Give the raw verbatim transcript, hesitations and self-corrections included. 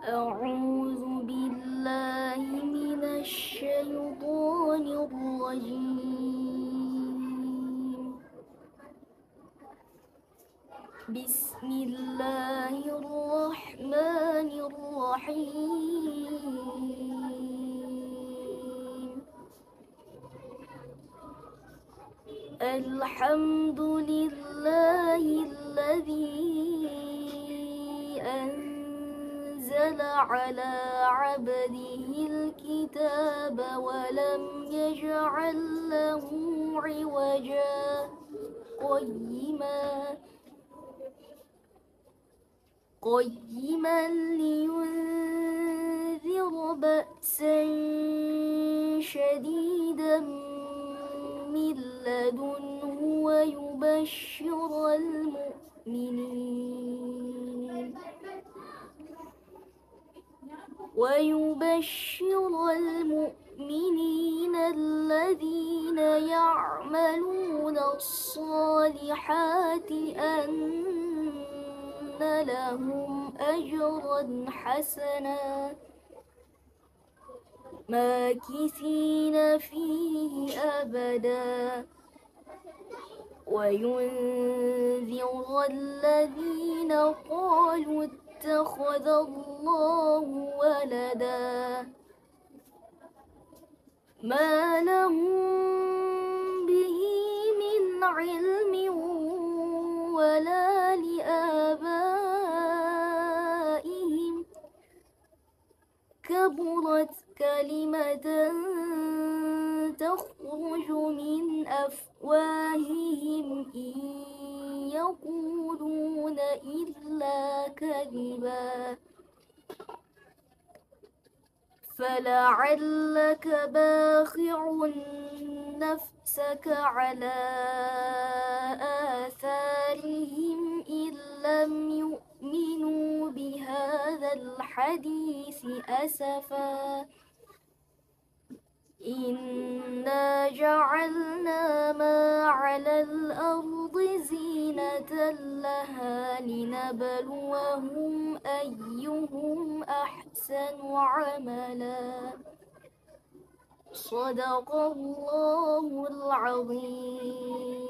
أعوذ بالله من الشيطان الرجيم. بسم الله الرحمن الرحيم. الحمد لله الذي أنزل على عبده الكتاب ولم يجعل له عوجا قيما قيما لينذر بأسا شديدا من لدنه ويبشر المؤمنين ويبشر المؤمنين الذين يعملون الصالحات أن لهم أجرا حسنا ماكثين فيه أبدا وينذر الذين قالوا اتخذ الله ولدا ما لهم به من علم ولا لآبائهم كبرت كلمة تخرج من أفواههم إن يقولون إلا كذبا فلعلك باخع نفسك على آثارهم إن لم يؤمنوا بهذا الحديث أسفا إنا جعلنا ما على الأرض زينة لها لنبلوهم أيهم أحسن عملا صدق الله العظيم.